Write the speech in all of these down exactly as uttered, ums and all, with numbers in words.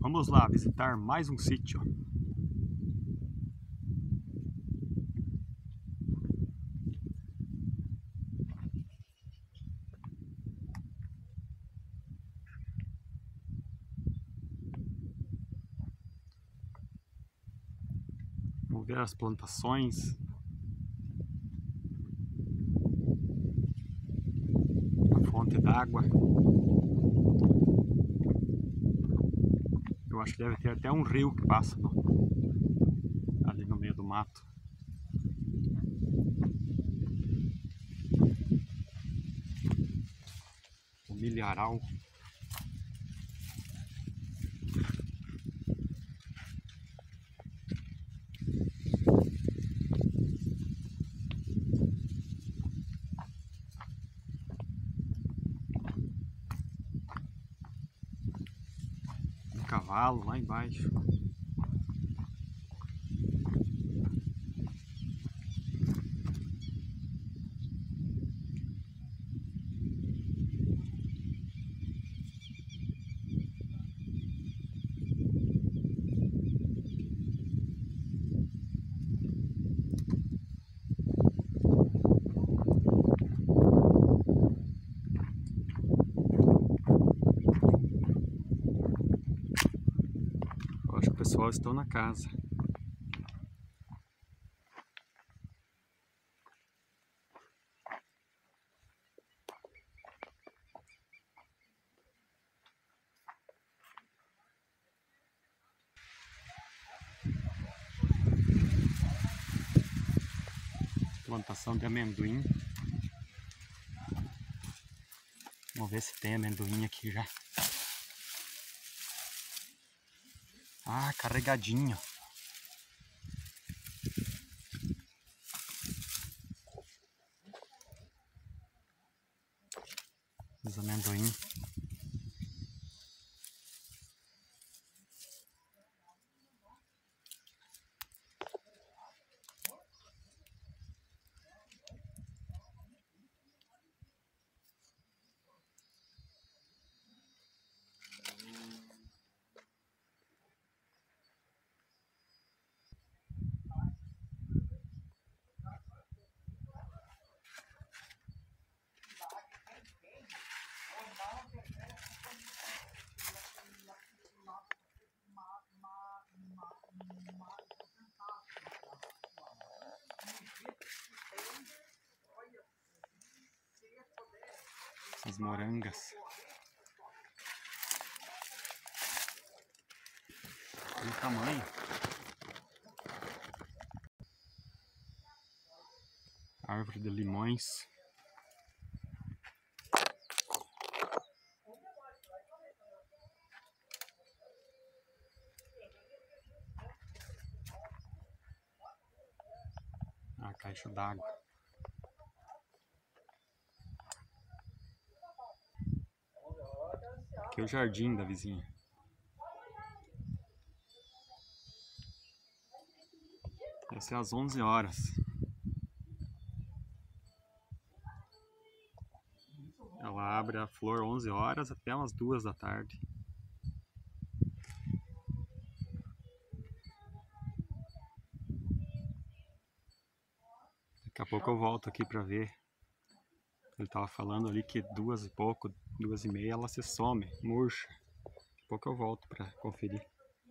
Vamos lá visitar mais um sítio. Vamos ver as plantações. A fonte d'água. Eu acho que deve ter até um rio que passa no, ali no meio do mato. O milharal. Um cavalo lá embaixo. Acho que o pessoal está na casa. Plantação de amendoim. Vamos ver se tem amendoim aqui já. Ah, carregadinho. Os amendoim. Essas morangas. Olha o tamanho. Árvore de limões. A caixa d'água. Aqui é o jardim da vizinha. Vai ser às onze horas. Ela abre a flor onze horas até umas duas da tarde. Daqui a pouco eu volto aqui pra ver. Ele tava falando ali que duas e pouco, duas e meia ela se some, murcha. Daqui a pouco eu volto pra conferir.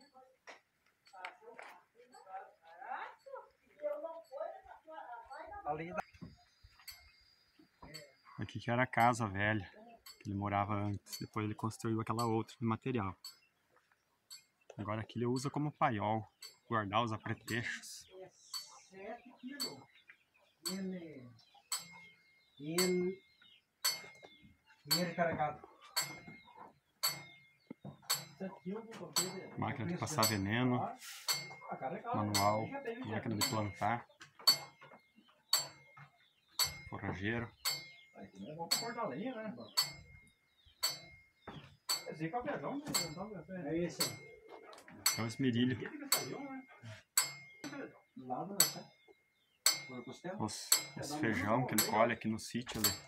Aqui que era a casa velha que ele morava antes. Depois ele construiu aquela outra de material. Agora aqui ele usa como paiol, guardar os apetrechos. sete quilos. Ele, ele, ele carregado. Máquina de passar veneno, manual, máquina de plantar, forrageiro. É esse. É o esmerilho. Os, os feijão que ele colhe aqui no sítio ali.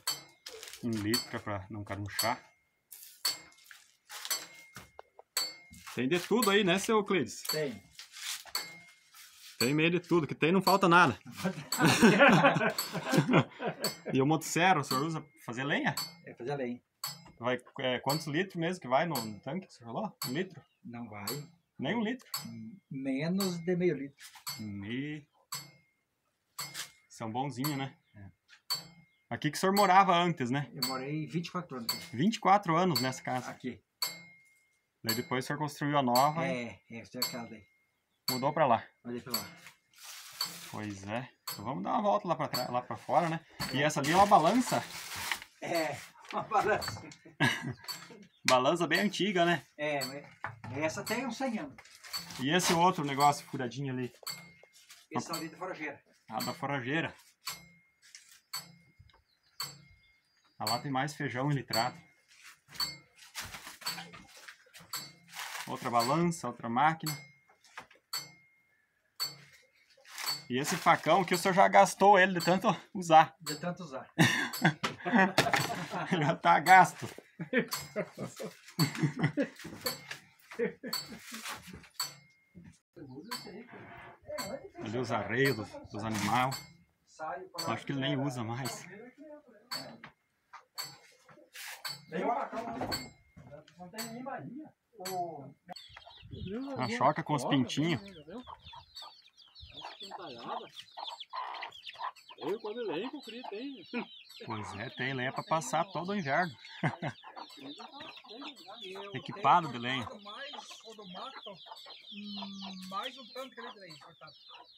Um litro para não carunchar. Tem de tudo aí, né, seu Euclides? Tem. Tem meio de tudo, que tem não falta nada. E o motosserra, o senhor usa pra fazer lenha? É fazer lenha. Vai, é, quantos litros mesmo que vai no, no tanque, você falou? Um litro? Não vai. Nem um litro. Menos de meio litro. Me... São bonzinhos, né? É. Aqui que o senhor morava antes, né? Eu morei vinte e quatro anos. vinte e quatro anos nessa casa. Aqui. Daí depois o senhor construiu a nova. É, e... essa é a casa aí. Mudou pra lá. Olha pra lá. Pois é. Então vamos dar uma volta lá pra, trás, lá pra fora, né? E essa ali é uma balança. É, uma balança. Balança bem antiga, né? É, essa tem uns cem anos. E esse outro negócio furadinho ali? Esse ali da forageira. Ah, da forageira. Ah, lá tem mais feijão e litrado. Outra balança, outra máquina. E esse facão que o senhor já gastou ele de tanto usar. De tanto usar. Já tá gasto. Ali os arreios dos, dos animais. Acho que ele nem usa mais. A choca com os pintinhos. Eu quando lenha com frio tem. Pois é, tem lenha para passar todo o inverno. Equipado de lenha. Mais o do mato, mais um tanto que ele tem cortado.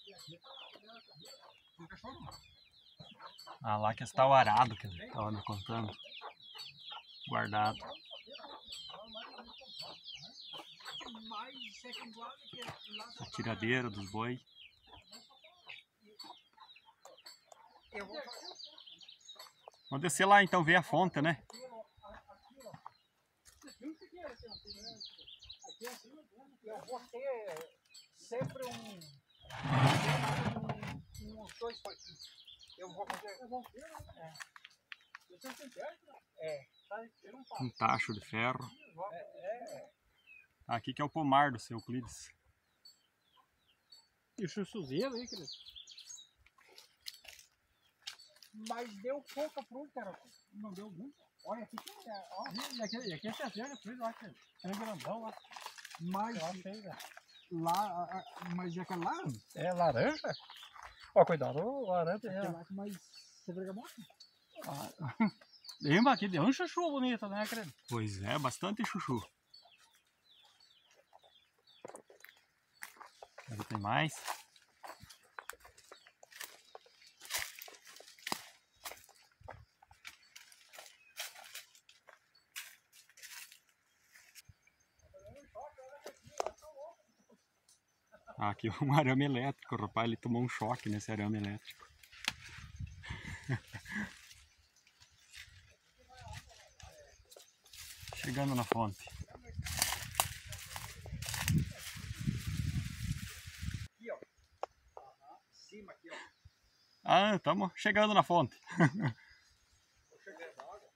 Ah, lá que está o arado que ele estava me contando. Guardado. A tiradeira dos boi. Vamos descer lá então, ver a fonte, né? Eu vou ter sempre um, um uns dois porquinhos. Eu vou fazer. É. É. Um tacho de ferro. É. Aqui que é o pomar do seu Euclides. E o chuchuzeiro aí, querido? Mas deu pouca fruta, não deu muito. Olha aqui que é, ó. E aqui, e aqui é cerveja, por isso eu acho que é grandão lá. Mas Eu achei, velho. lá, mas é que lá, É laranja? Ó, cuidado, o laranja é. é mais você bergamota. Ah, lembra aqui, deu um chuchu bonito, né, querido? Pois é, bastante chuchu. Ali tem mais. Ah, aqui um arame elétrico, o rapaz, ele tomou um choque nesse arame elétrico. Chegando na fonte. Aqui, ó. Cima aqui, ó. Ah, estamos chegando na fonte. Tô chegando na água.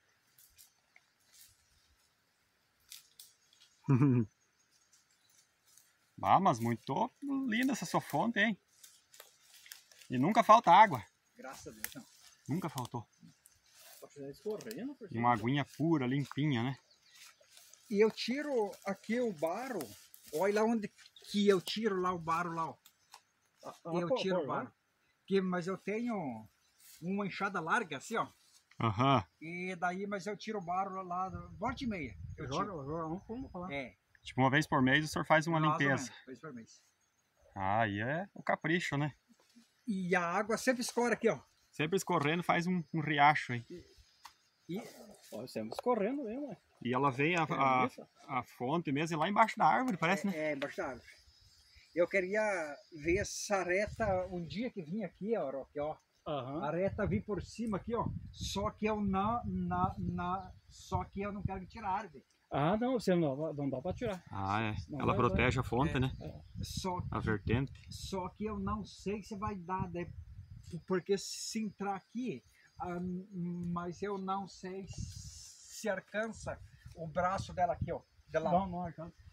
Ah, mas muito linda essa sua fonte, hein? E nunca falta água. Graças a Deus, não. Nunca faltou. Tá escorrendo, por E uma aguinha pura, limpinha, né? E eu tiro aqui o barro. Olha lá onde que eu tiro lá o barro lá, ó. Ah, Eu pô, tiro pô, o barro. Que, mas eu tenho uma enxada larga assim, ó. Aham. E daí, mas eu tiro o barro lá, volta e meia. Eu Joga, tiro. joga um fundo pra lá. É. Tipo, uma vez por mês o senhor faz uma mais ou limpeza. menos, vez por mês. Ah, aí é o capricho, né? E a água sempre escorre aqui, ó. Sempre escorrendo, faz um, um riacho aí. E Ó, estamos escorrendo mesmo, né? E ela vem a, a, a fonte mesmo, lá embaixo da árvore, parece, né? é, é embaixo da árvore. Eu queria ver essa reta um dia que vim aqui, ó, Roque, ó. Aham. A reta vir por cima aqui, ó. Só que eu não, na, na, só que eu não quero tirar a árvore. Ah, não, você não, não dá pra tirar. Ah, é. Não Ela vai, protege a fonte, É. né? Só, A vertente. só que eu não sei se vai dar, né? Porque se entrar aqui, ah, mas eu não sei se alcança o braço dela aqui, ó. Dela. Não, não alcança.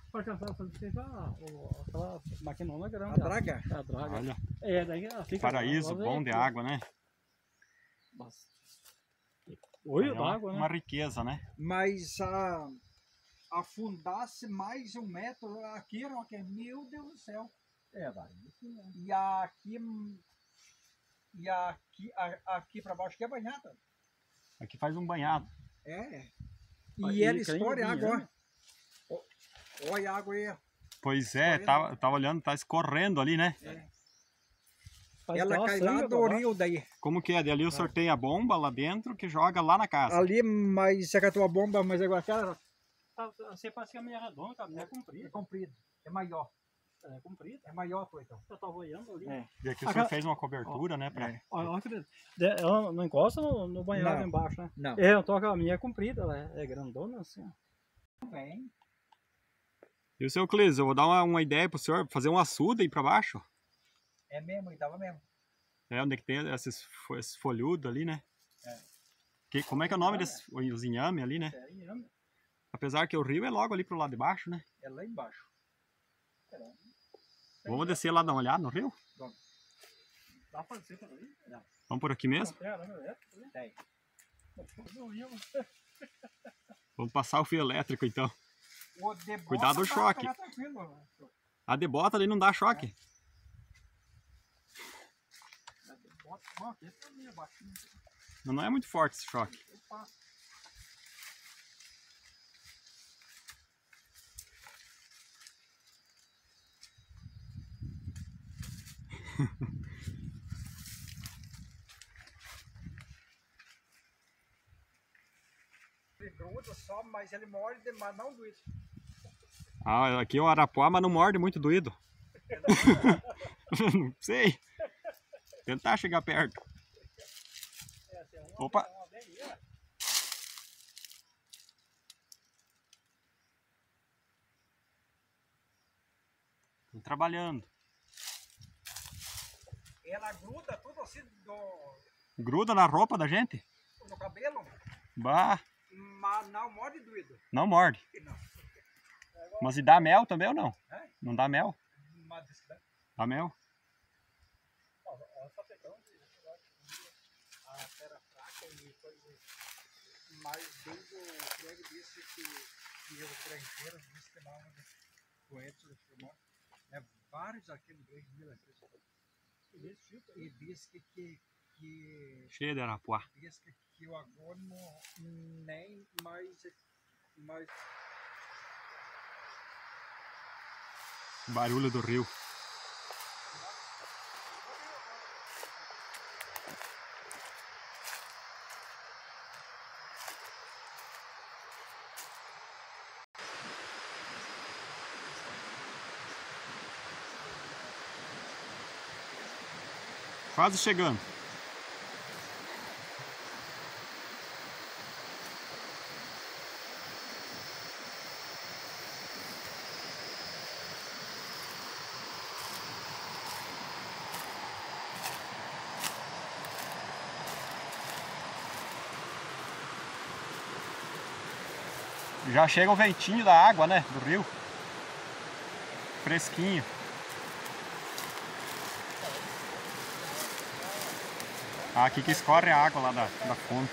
Para caçar, você já aquela maquinona A grande. draga? A draga. Olha, É, daí ela fica. paraíso ela bom vem de aqui, ó. água, né? Nossa. Olho É uma, d'água, né? uma riqueza, né? Mas a, afundasse mais um metro aqui, Roque, meu Deus do céu. É, daí. Sim, né? E aqui. E aqui, a- aqui para baixo que é banhada. Aqui faz um banhado. É. Aí, E ela quem escorre a vinha, água. né? ó. Ó, Olha a água aí. Pois é, Escorrendo. tava, tava olhando, tá escorrendo ali, né? Faz Ela aquela cai sanga lá pra do baixo. rio daí. Como que é? Dali eu sorteio a bomba lá dentro que joga lá na casa. Ali, mas é que a tua bomba, mas agora aquela Tá, Você parece que a minha é redonda, cara. A minha é é comprida. comprida. É maior. É comprida. É maior, tua então. Eu tava olhando ali. É. E aqui o Aquela- senhor fez uma cobertura, né? Pra... É. Olha, olha que beleza. De- Ela não encosta no, no banhado Não. embaixo, né? Não. É, eu tô com a minha é comprida, ela é, é grandona assim, ó. Bem. E o seu Clis, eu vou dar uma, uma ideia pro senhor, fazer um açude aí pra baixo. É mesmo, e tava mesmo. É, onde é que tem esses, fo- esses folhudos ali, né? É. Que, como é que é o nome desses, os inhame ali, né? É, inhame. Apesar que o rio é logo ali pro lado de baixo, né? É lá embaixo. Vamos descer lá dar uma olhada no rio? Dá pra descer por ali? Não. Vamos por aqui mesmo? Tem arame elétrico ali? Tem. Não ia, mas- Vamos passar o fio elétrico então. O de bota Cuidado do pra choque. pegar tranquilo. A de bota ali não dá choque. Bota, ó, aqui é ali abaixo. Não, não é muito forte esse choque. Opa. Ele gruda só, mas ele morde, mas não doído. Ah, aqui é o arapuá, mas não morde muito doído. Não sei. Tentar chegar perto. Opa. Tô trabalhando. Ela gruda tudo assim do, Gruda na roupa da gente? no cabelo, Bah, mas não morde doído. não morde. Não. Mas e dá mel também ou não? É? Não dá mel? Mas diz que dá. Dá mel? Olha só pegando a terra fraca e coisa. Mas desde o Greg disse que, que os granjeiros disse que não, o Edson filmou, é vários aqui no Greg Miller e disse que, que, que Cheio de arapuá. diz que, que o agrônomo nem mais, mais O barulho do rio. Quase chegando. Já chega o ventinho da água, né? Do rio. Fresquinho. Ah, aqui que escorre a água lá da, da fonte.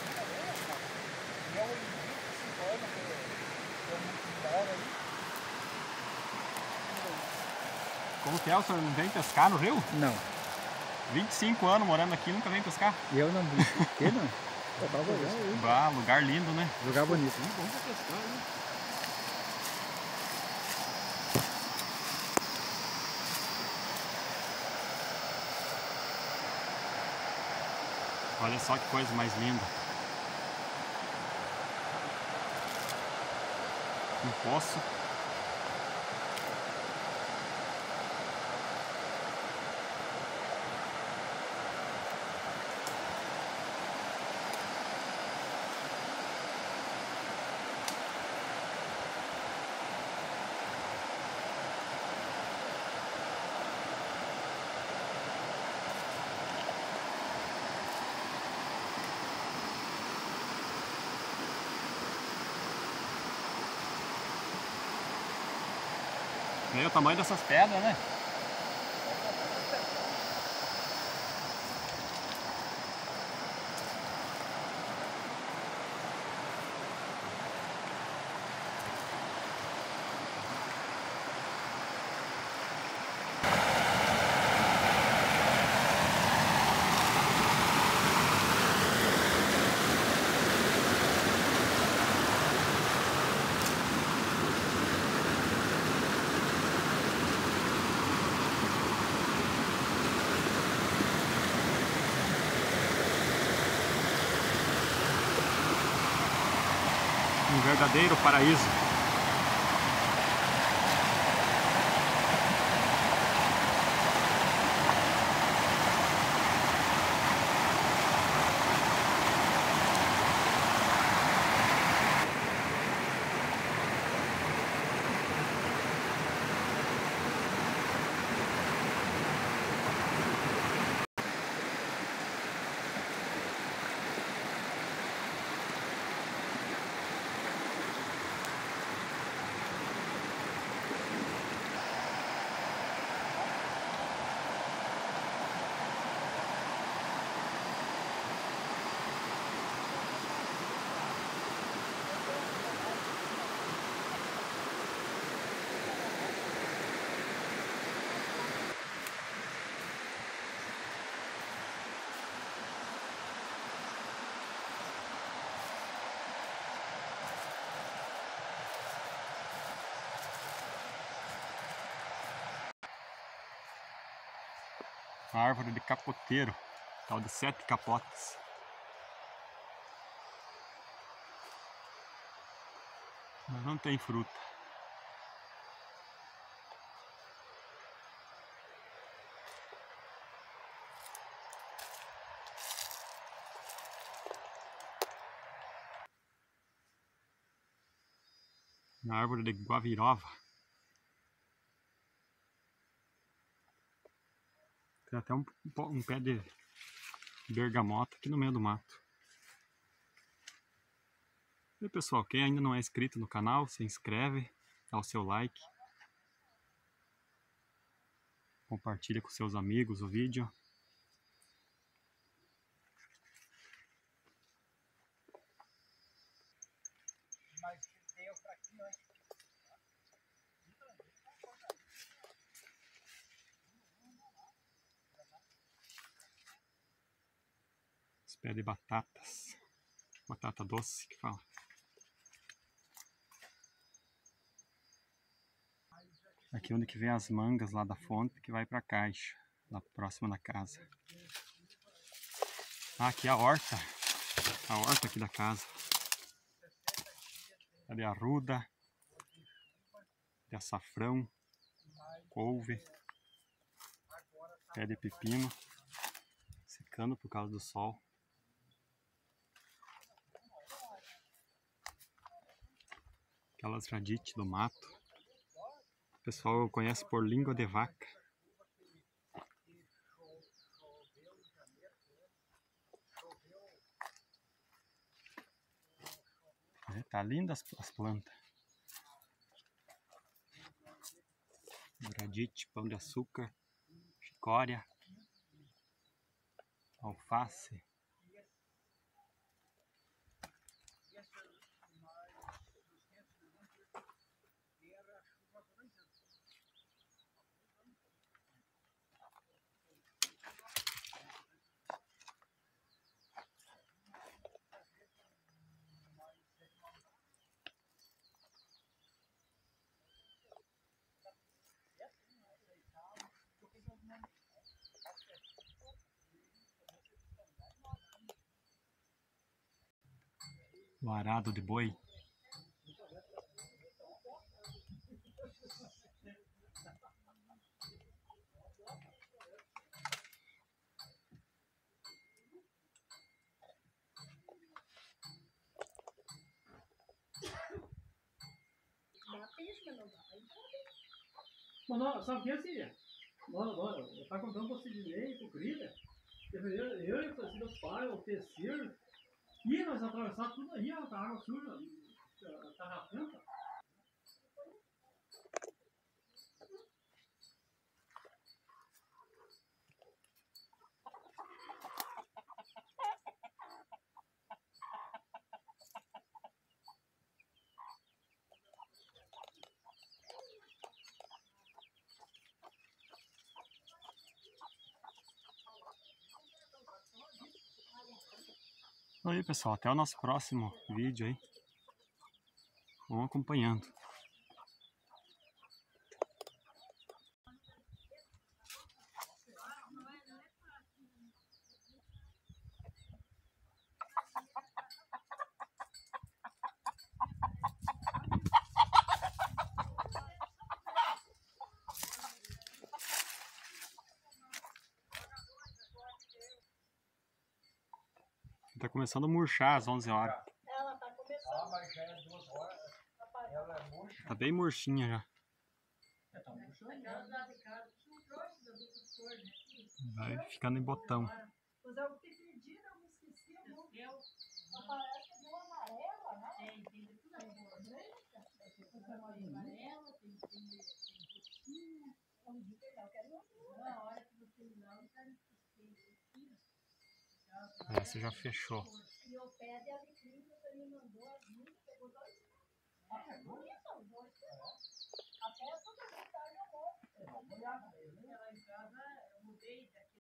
Como que é? O senhor não vem pescar no rio? não. vinte e cinco anos morando aqui, nunca vem pescar? Eu não vi. Que não? Eu tava olhando. Bah, lugar lindo, né? Lugar bonito. Vamos pra pescar, né? Olha só que coisa mais linda. Um poço. É o tamanho dessas pedras, né? Um verdadeiro paraíso. A árvore de capoteiro, tal de sete capotes. Mas não tem fruta. A árvore de guavirova. Tem até um, um pé de bergamota aqui no meio do mato. E pessoal, quem ainda não é inscrito no canal, se inscreve, dá o seu like. Compartilha com seus amigos o vídeo. Esse pé de batatas. Batata doce que fala. Aqui onde que vem as mangas lá da fonte que vai para a caixa, lá próximo da casa. Ah, aqui é a horta, a horta aqui da casa. É de arruda, de açafrão, couve, pé de pepino, secando por causa do sol. Aquelas radite do mato. O pessoal conhece por língua de vaca. É, tá linda as, as plantas. Radite, pão de açúcar, chicória, alface. O arado de boi. Mas não, sabe o que é, Cília? Nós, nós, eu tava contando pro Sidney, pro Krieger. Eu, eu, eu e o Francisco, meu pai, o terceiro, e nós atravessávamos tudo aí, a água suja, a tarrafenta. Então aí, pessoal, até o nosso próximo vídeo aí. Vão acompanhando. Tá começando a murchar às onze horas. Ela tá começando. Ah, mas já é duas horas. Ela é murcha. Tá bem murchinha já. É, tá murchando. Vai ficando em botão. Mas eu te pedi, eu me esqueci. Eu parece que deu amarela, né? Tem, tem de tudo agora. Tem amarela, tem roxinha. Vamos ver, eu quero uma. Na hora que você não, eu quero Essa já fechou. E o pé de alecrim, você me mandou as minhas, pegou dois. É, bonito, dois. Até toda a tarde eu vou. Ela em casa, eu mudei daqui.